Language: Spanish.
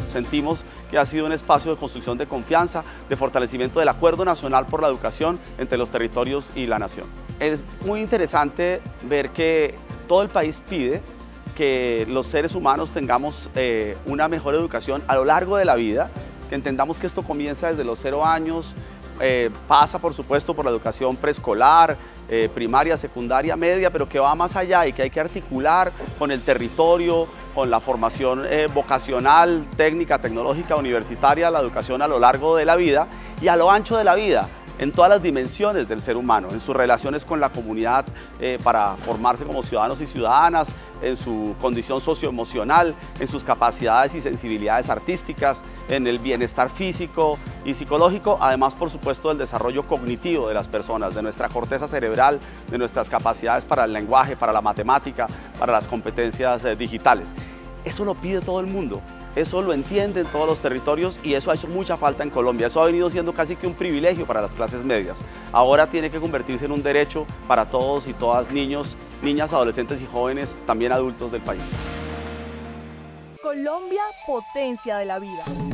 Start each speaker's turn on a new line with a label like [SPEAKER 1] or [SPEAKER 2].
[SPEAKER 1] sentimos que ha sido un espacio de construcción de confianza, de fortalecimiento del acuerdo nacional por la educación entre los territorios y la nación. Es muy interesante ver que todo el país pide que los seres humanos tengamos una mejor educación a lo largo de la vida, que entendamos que esto comienza desde los 0 años, pasa por supuesto por la educación preescolar, primaria, secundaria, media, pero que va más allá y que hay que articular con el territorio, con la formación vocacional, técnica, tecnológica, universitaria, la educación a lo largo de la vida y a lo ancho de la vida, en todas las dimensiones del ser humano, en sus relaciones con la comunidad para formarse como ciudadanos y ciudadanas, en su condición socioemocional, en sus capacidades y sensibilidades artísticas, en el bienestar físico y psicológico, además por supuesto del desarrollo cognitivo de las personas, de nuestra corteza cerebral, de nuestras capacidades para el lenguaje, para la matemática, para las competencias digitales. Eso lo pide todo el mundo. Eso lo entienden todos los territorios y eso ha hecho mucha falta en Colombia. Eso ha venido siendo casi que un privilegio para las clases medias. Ahora tiene que convertirse en un derecho para todos y todas, niños, niñas, adolescentes y jóvenes, también adultos del país.
[SPEAKER 2] Colombia, potencia de la vida.